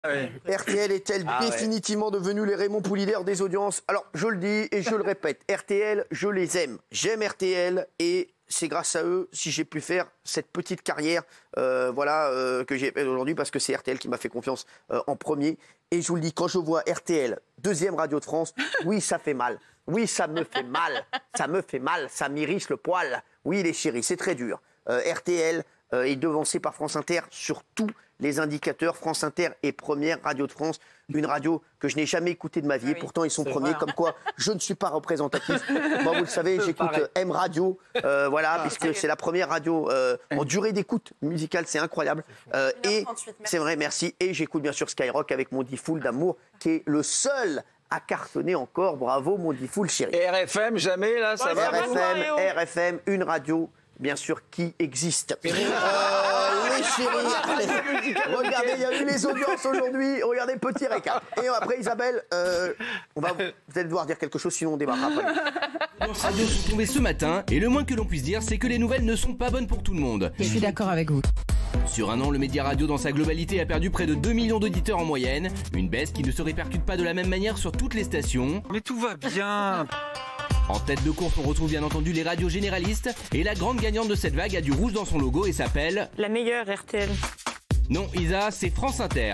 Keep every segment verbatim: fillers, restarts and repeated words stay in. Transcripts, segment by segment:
Oui. R T L est-elle ah définitivement ouais. devenue les Raymond Poulidor des audiences? Alors, je le dis et je le répète, R T L, je les aime. J'aime R T L et c'est grâce à eux si j'ai pu faire cette petite carrière euh, voilà, euh, que j'ai aujourd'hui parce que c'est R T L qui m'a fait confiance euh, en premier. Et je vous le dis, quand je vois R T L, deuxième radio de France, oui, ça fait mal. Oui, ça me fait mal. Ça me fait mal. Ça m'irrisse le poil. Oui, les chéris, c'est très dur. Euh, R T L euh, est devancé par France Inter sur tous les indicateurs. France Inter est première radio de France. Une radio que je n'ai jamais écoutée de ma vie. Ah oui, pourtant, ils sont premiers. Vrai, hein. Comme quoi, je ne suis pas représentatif. Moi, vous le savez, j'écoute euh, M Radio. Euh, voilà, ah, puisque c'est la première radio euh, en durée d'écoute musicale. C'est incroyable. Euh, et c'est vrai, merci. Et j'écoute bien sûr Skyrock avec mon Diffoul d'amour, qui est le seul à cartonner encore. Bravo, mon Diffoul chéri. Et R F M, jamais, là, ça va. R F M, R F M, une radio, bien sûr, qui existe. Euh, les chéris, regardez, il y a eu les audiences aujourd'hui. Regardez, petit récap. Et après, Isabelle, euh, on va, vous allez devoir dire quelque chose, sinon on démarrera après. Les radios sont tombées ce matin, et le moins que l'on puisse dire, c'est que les nouvelles ne sont pas bonnes pour tout le monde. Je suis d'accord avec vous. Sur un an, le média radio dans sa globalité a perdu près de deux millions d'auditeurs en moyenne. Une baisse qui ne se répercute pas de la même manière sur toutes les stations. Mais tout va bien. En tête de course, on retrouve bien entendu les radios généralistes. Et la grande gagnante de cette vague a du rouge dans son logo et s'appelle... La meilleure R T L. Non, Isa, c'est France Inter.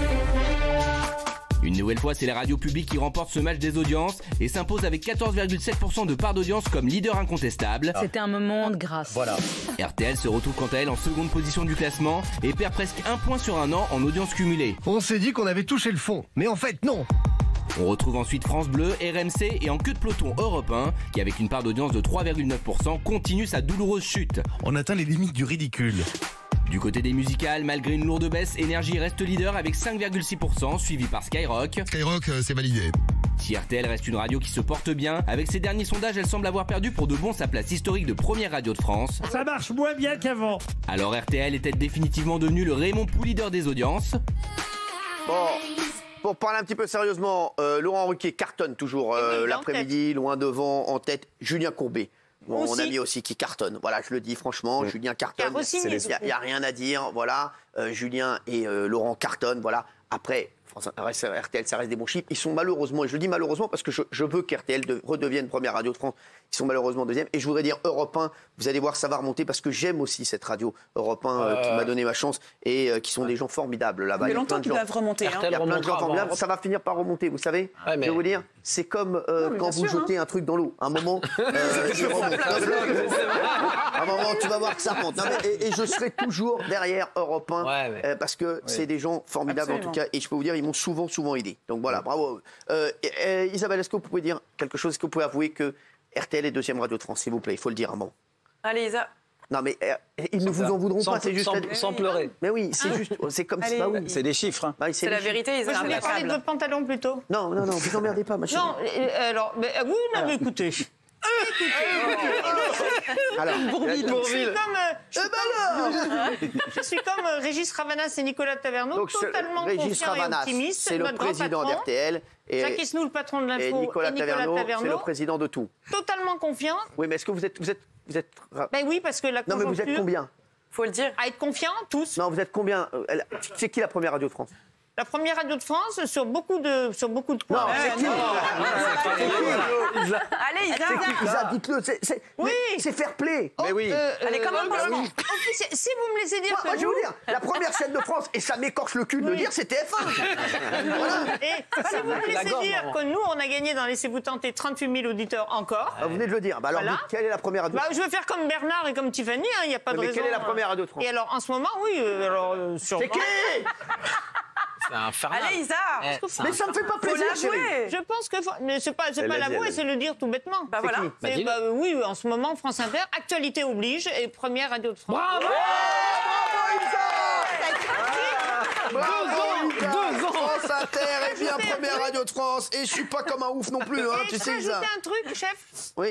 Une nouvelle fois, c'est la radio publique qui remporte ce match des audiences et s'impose avec quatorze virgule sept pour cent de part d'audience comme leader incontestable. C'était un moment de grâce. Voilà. R T L se retrouve quant à elle en seconde position du classement et perd presque un point sur un an en audience cumulée. On s'est dit qu'on avait touché le fond, mais en fait non. On retrouve ensuite France Bleu, R M C et en queue de peloton Europe un qui, avec une part d'audience de trois virgule neuf pour cent, continue sa douloureuse chute. On atteint les limites du ridicule. Du côté des musicales, malgré une lourde baisse, Énergie reste leader avec cinq virgule six pour cent, suivi par Skyrock. Skyrock, euh, c'est validé. Si R T L reste une radio qui se porte bien, avec ses derniers sondages, elle semble avoir perdu pour de bon sa place historique de première radio de France. Ça marche moins bien qu'avant. Alors R T L est-elle définitivement devenue le Raymond Poulidor des audiences? Bon, pour parler un petit peu sérieusement, euh, Laurent Ruquier cartonne toujours euh, l'après-midi, loin devant, en tête. Julien Courbet. Mon aussi. ami aussi qui cartonne. Voilà, je le dis franchement, oui. Julien cartonne. Il n'y a, a rien à dire. Voilà, euh, Julien et euh, Laurent cartonnent. Voilà. Après, France, R T L, ça reste des bons chiffres. Ils sont malheureusement, et je le dis malheureusement parce que je, je veux qu'R T L de, redevienne première radio de France. Ils sont malheureusement deuxième. Et je voudrais dire Europe un, vous allez voir, ça va remonter parce que j'aime aussi cette radio Europe un euh, euh... qui m'a donné ma chance et euh, qui sont des gens formidables là-bas. Il y a longtemps qu'ils doivent remonter. Hein. Il y a plein de gens formidables. Ça va finir par remonter, vous savez. Ouais, mais... Je vais vous dire, c'est comme euh, non, quand vous sûr, jetez hein. un truc dans l'eau. Un moment, euh, il remonte. Un moment, tu vas voir que ça remonte. Non, mais, et, et je serai toujours derrière Europe un ouais, ouais. Euh, parce que ouais. c'est des gens formidables Absolument. en tout cas. Et je peux vous dire, ils m'ont souvent, souvent aidé. Donc voilà, bravo. Euh, euh, Isabelle, est-ce que vous pouvez dire quelque chose? Est-ce que vous pouvez avouer que R T L est deuxième radio de France, s'il vous plaît? Il faut le dire un moment. Allez, Isa. Non, mais euh, ils sans ne vous en voudront sans, pas, c'est juste... Sans, la... sans pleurer. Mais oui, c'est juste... C'est comme Allez, ça. Bah, oui. C'est des chiffres. Hein. Bah, c'est la vérité, Isa. Je voulais parler de votre pantalon, plutôt. Non, non, non, vous emmerdez pas, ma chérie. Non, alors, mais, vous, non, mais écoutez... Écoutez, alors, Bourville. Je suis comme, euh, je, suis comme, je suis comme euh, Régis Ravanas et Nicolas Taverneau, donc, totalement Régis confiant Ravanas, et optimiste. C'est le président d'R T L. Et Jacques Esnou, le patron de l'info, et Nicolas, Nicolas Taverneau, Taverneau c'est le président de tout. Totalement confiant. Oui, mais est-ce que vous êtes, vous êtes, vous êtes... Ben oui, parce que la conjoncture... Non, mais vous êtes combien? Faut le dire. À être confiants, tous. Non, vous êtes combien? C'est qui la première radio de France? La première radio de France sur beaucoup de sur beaucoup de points. Non, c'est qui? Allez, Isa. Isa, dites-le. C'est oui. C'est fair play. Mais oui. Euh, Allez, comment euh, oui. Si vous me laissez dire moi, que moi, vous... je vais vous dire, la première chaîne de France, et ça m'écorche le cul de oui. le dire, c'est T F un. Voilà. Et si vous me laissez gorge, dire que nous, on a gagné dans Laissez-vous tenter trente-huit mille auditeurs encore. Ah, vous venez de le dire. Bah alors, voilà. Quelle est la première radio? Bah, je vais faire comme Bernard et comme Tiffany, il hein, n'y a pas de mais raison. Mais quelle est la première radio de France? Et alors, en ce moment, oui, euh, alors euh, sûrement... C'est qui? Allez, Isa. Eh, mais ça me fait pas plaisir, chérie. Je pense que... Mais c'est pas, pas l'avouer, c'est le dire tout bêtement. Bah voilà. Bah, bah, oui, en ce moment, France Inter, actualité oblige, et première radio de France. Bravo. Bravo, Isa. Deux ans. France Inter est bien première radio de France. Et je suis pas comme un ouf non plus, hein, tu sais, Isa. Je peux ajouter un truc, chef? Oui.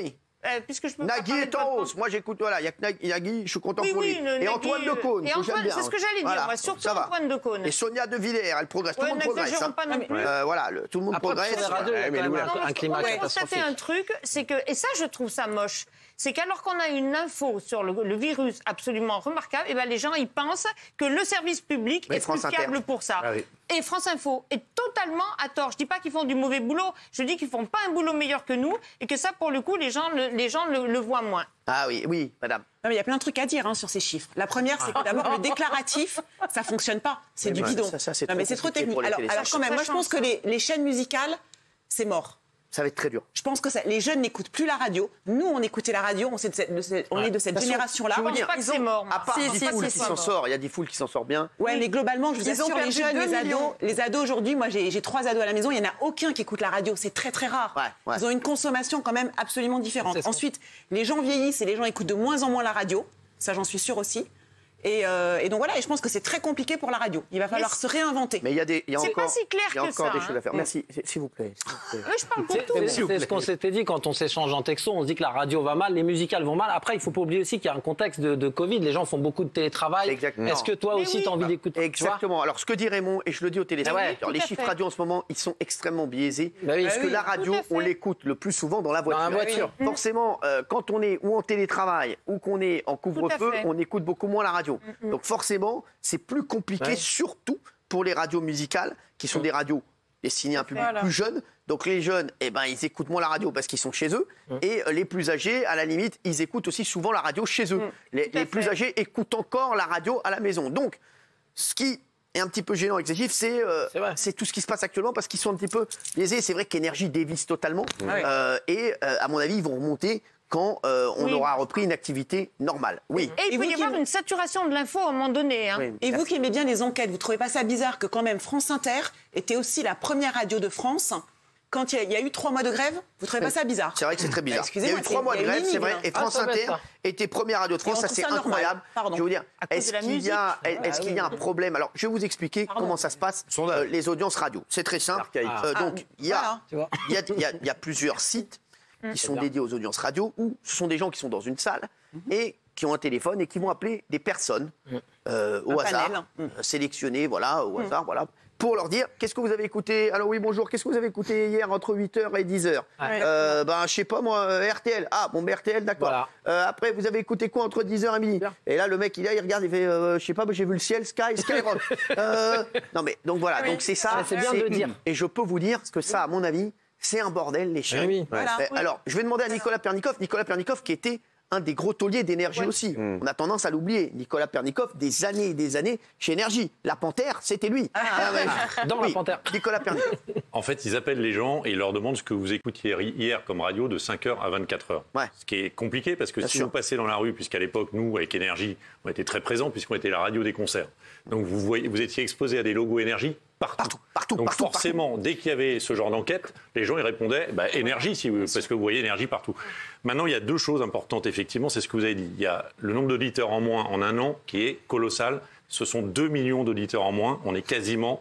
euh, puisque je peux Nagui pas parler est de en votre hausse. Moi, j'écoute, voilà, il y a que Nagui, Nagui, je suis content Oui, pour oui, lui. le Et Nagui, Antoine euh, Decaune, et que Antoine, j'aime bien. c'est ce que j'allais dire, Voilà, moi, surtout ça va. Antoine Decaune. Et Sonia De Villers, elle progresse. Tout Ouais, le monde progresse. n'exagérons hein. pas non plus. Euh, voilà, le- tout le monde Après, progresse. sur les radios, il y a Ouais, mais quand même nous, un- là, Non, un mais climat on va catastrophique. constater un truc, c'est que, et ça je trouve ça moche, c'est qu'alors qu'on a une info sur le, le virus absolument remarquable, et ben les gens ils pensent que le service public Mais est France plus Inter. fiable pour ça. Ah oui. Et France Info est totalement à tort. Je dis pas qu'ils font du mauvais boulot, je dis qu'ils font pas un boulot meilleur que nous et que ça pour le coup les gens le, les gens le, le voient moins. Ah oui, oui, madame. Non, mais il y a plein de trucs à dire hein, sur ces chiffres. La première, c'est que d'abord, le déclaratif, ça fonctionne pas. C'est Oui, du mais bidon. ça, ça, c'est non, mais trop c'est trop compliqué technique. pour les Alors, télés. alors quand même, moi, je pense que les, les chaînes musicales, c'est mort. Ça va être très dur. Je pense que ça, les jeunes n'écoutent plus la radio. Nous, on écoutait la radio, on, est de cette, de cette- on est de cette De toute façon, génération-là. je veux Je pense dire, pas que ils ont- c'est mort. moi. À part Si, si, Diffoul si, qui si. s'en sort, il y a Diffoul qui s'en sort bien. Ouais, mais globalement, je vous Ils ont assure, les perdu jeunes, deux les ados, millions. les ados aujourd'hui, moi j'ai j'ai trois ados à la maison, il n'y en a aucun qui écoute la radio, c'est très très rare. Ouais, ouais. Ils ont une consommation quand même absolument différente. C'est ça. Ensuite, les gens vieillissent et les gens écoutent de moins en moins la radio, ça j'en suis sûre aussi. Et, euh, et donc voilà, et je pense que c'est très compliqué pour la radio. Il va falloir Mais se réinventer. Mais il y a, des, il y a C'est encore, pas si clair il y a que encore ça, des hein. choses à faire. Merci, s'il vous plaît. s'il vous plaît. Oui, je parle pour C'est tout. c'est- c'est ce qu'on s'était dit quand on s'échange en texto. On se dit que la radio va mal, les musicales vont mal. Après, il faut pas oublier aussi qu'il y a un contexte de, de Covid. Les gens font beaucoup de télétravail. Exactement. Est-ce que toi Mais aussi, oui. tu as envie d'écouter tu vois Exactement. Alors, ce que dit Raymond, et je le dis aux téléspectateurs, oui, les tout à chiffres fait. radio en ce moment, ils sont extrêmement biaisés. Bah oui. Parce Bah que oui, la radio, tout à fait. on l'écoute le plus souvent dans la voiture. Dans la voiture. Forcément, euh, quand on est ou en télétravail ou qu'on est en couvre-feu, fait. on écoute beaucoup moins la radio. Donc forcément, c'est plus compliqué, Ouais. surtout pour les radios musicales, qui sont des radios destinées à un public Voilà. plus jeune. Donc les jeunes, eh ben, ils écoutent moins la radio parce qu'ils sont chez eux. Et euh, les plus âgés, à la limite, ils écoutent aussi souvent la radio chez eux. Les, Tout à les plus fait. âgés écoutent encore la radio à la maison. Donc, ce qui est un petit peu gênant avec ces chiffres, c'est euh, C'est vrai. c'est tout ce qui se passe actuellement parce qu'ils sont un petit peu biaisés. C'est vrai qu'Énergie dévisse totalement. Ouais. Euh, et euh, à mon avis, ils vont remonter quand euh, on Oui. aura repris une activité normale. Oui. Et il Et peut vous y qui- avoir une saturation de l'info à un moment donné. Hein. Oui. Et vous qui aimez bien les enquêtes, vous trouvez pas ça bizarre que quand même France Inter était aussi la première radio de France quand il y, a- il y a eu trois mois de grève? Vous trouvez pas ça bizarre? C'est vrai que c'est très bizarre. Il y a Excusez-moi, eu trois c'est- mois il de y a une grève, c'est énigme, vrai. hein. Et Ah, France ça doit être Inter ça. était première radio de France. on Ça, trouve c'est ça normal. incroyable. Pardon. Je veux dire, À cause est-ce de la qu'il y a, musique. est-ce qu'il y a un problème? Alors, je vais vous expliquer comment ça se passe, euh, les audiences radio. C'est très simple. Archaïque. Euh, Ah, donc, il y a, voilà. Tu vois. il y a, il y a- il y a plusieurs sites qui sont bien. dédiés aux audiences radio où ce sont des gens qui sont dans une salle et qui ont un téléphone et qui vont appeler des personnes euh, au Un hasard, panel. euh, sélectionnées, voilà, au hasard, voilà, pour leur dire qu'est-ce que vous avez écouté. Alors oui, bonjour, qu'est-ce que vous avez écouté hier entre huit heures et dix heures? Ouais. Euh, ben, je sais pas moi, euh, R T L. Ah, bon, ben, R T L, d'accord. Voilà. Euh, après, vous avez écouté quoi entre dix heures et midi? Bien. Et là, le mec, il, est là, il regarde, il fait, euh, je sais pas, ben, j'ai vu le ciel, Sky, Skyrock. Euh, non mais, donc voilà, donc c'est ça. Ouais, c'est bien de le dire. Et je peux vous dire que ça, à mon avis, c'est un bordel, les chaînes. oui. Voilà. Euh, Alors, je vais demander à Nicolas Pernikov, Nicolas Pernikov qui était un des gros tauliers d'énergie aussi. On a tendance à l'oublier. Nicolas Pernikov, des années et des années chez Énergie. La Panthère, c'était lui. Ah, ouais. Dans la Oui, Panthère. Nicolas Pernikov. En fait, ils appellent les gens et ils leur demandent ce que vous écoutiez hier comme radio de cinq heures à vingt-quatre heures. Ouais. Ce qui est compliqué parce que Bien si sûr. vous passez dans la rue, puisqu'à l'époque, nous, avec Énergie, on était très présents puisqu'on était la radio des concerts. Donc vous, voyez, vous étiez exposé à des logos Énergie partout. Partout, partout, Donc partout, forcément, dès qu'il y avait ce genre d'enquête, les gens ils répondaient bah, Énergie, si vous- parce que vous voyez Énergie partout. Maintenant, il y a deux choses importantes, effectivement, c'est ce que vous avez dit. Il y a le nombre d'auditeurs en moins en un an qui est colossal. Ce sont deux millions d'auditeurs en moins. On est quasiment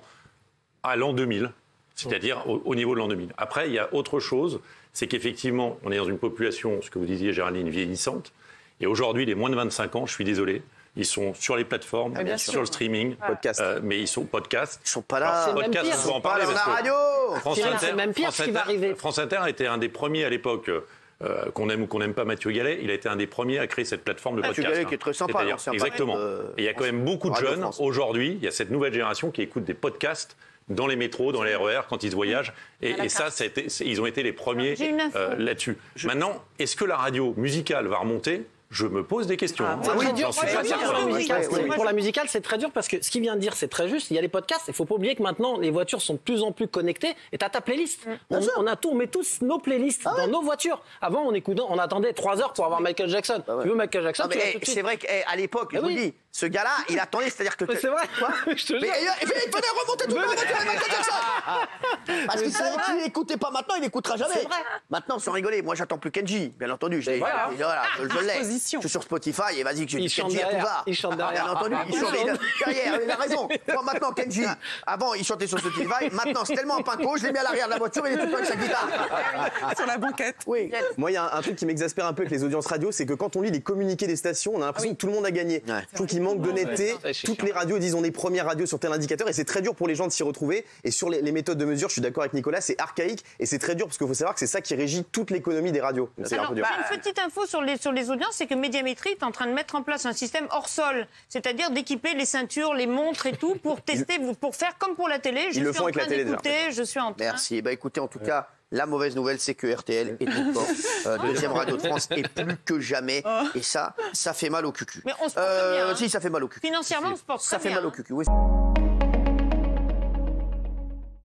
à l'an deux mille, c'est-à-dire au, au niveau de l'an deux mille. Après, il y a autre chose, c'est qu'effectivement, on est dans une population, ce que vous disiez, Géraldine, vieillissante. Et aujourd'hui, les moins de vingt-cinq ans, je suis désolé, ils sont sur les plateformes, bien sur sûr. le streaming, Podcast. euh, mais ils sont podcast. Ils sont pas là. Alors, même podcast, pire, il faut en c'est parler Pas dans parce la que radio. France Cyril, Inter, c'est même pire France ce qui va Inter- arriver. France Inter a été un des premiers à l'époque, euh, qu'on aime ou qu'on n'aime pas Mathieu Gallet, il a été un des premiers à créer cette plateforme de Mathieu podcast. Gallet qui est très sympa, C'est-à-dire- l'ancien Exactement. patron de- Et il y a quand même beaucoup de Radio jeunes France. aujourd'hui, il y a cette nouvelle génération qui écoute des podcasts dans les métros, dans les R E R, quand ils se voyagent. Et, et ça, ça a été- c'est- ils ont été les premiers J'ai une info. euh, là-dessus. Maintenant, est-ce que la radio musicale va remonter? Je me pose des questions. hein. C'est très J'en dur, suis c'est pas très dur certain. pour la musicale. oui, oui. Pour la musicale, c'est très dur parce que ce qu'il vient de dire, c'est très juste. Il y a les podcasts. Il ne faut pas oublier que maintenant, les voitures sont de plus en plus connectées. Et tu as ta playlist. On, on a tout, on met tous nos playlists dans nos voitures. Avant, on, écoutait, on attendait trois heures pour avoir Michael Jackson. Tu veux Michael Jackson, Non, tu mais, l'as eh, tout de suite. c'est vrai qu'à l'époque, je Ah vous oui. le dis, Ce gars-là, il attendait, c'est-à-dire que... Mais c'est vrai. Quoi Je te Mais jure. il il fallait remonter tout le monde avec Michael Jackson. Parce qu'il savait qu'il n'écoutait pas maintenant, il n'écoutera jamais. C'est vrai. Maintenant, sans rigoler, moi j'attends plus Kenji, bien entendu. Je l'ai- voilà. voilà, je je l'ai. Position. Je suis sur Spotify et vas-y, que je Il dis chante Kenji à tout derrière. va. Il chante derrière. Bien entendu, il Il chante chante. derrière, il a raison. Moi maintenant, Kenji, avant il chantait sur Spotify, maintenant c'est tellement un pinko, je l'ai mis à l'arrière de la voiture et il est tout le temps avec sa guitare. Sur la banquette. Oui. Moi, il y a un, un truc qui m'exaspère un peu avec les audiences radio, c'est que quand on lit les communiqués des stations, on a l'impression que tout le monde a gagné. Ouais. Je trouve qu'il manque d'honnêteté. Ouais, c'est Toutes chiant. les radios disent on est première radio sur tel indicateur et c'est très dur pour les gens de s'y retrouver. Et sur les, les méthodes de mesure, je suis d'accord avec Nicolas, c'est archaïque et c'est très dur parce qu'il faut savoir que c'est ça qui régit toute l'économie des radios. C'est un Alors, peu dur. j'ai une petite info sur les, sur les audiences, c'est que Médiamétrie est en train de mettre en place un système hors sol, c'est-à-dire d'équiper les ceintures, les montres et tout pour tester, pour faire comme pour la télé. Je Ils le suis font en avec la train télé, déjà. d'écouter, je suis en train. Merci. Bah écoutez, en tout cas, la mauvaise nouvelle, c'est que R T L est encore euh, deuxième radio de France et plus que jamais. Et ça, ça fait mal au cucu. Mais on se porte bien, hein. Si, ça fait mal au cucu. Financièrement, on se porte Ça très fait bien, mal au hein. cucu, oui.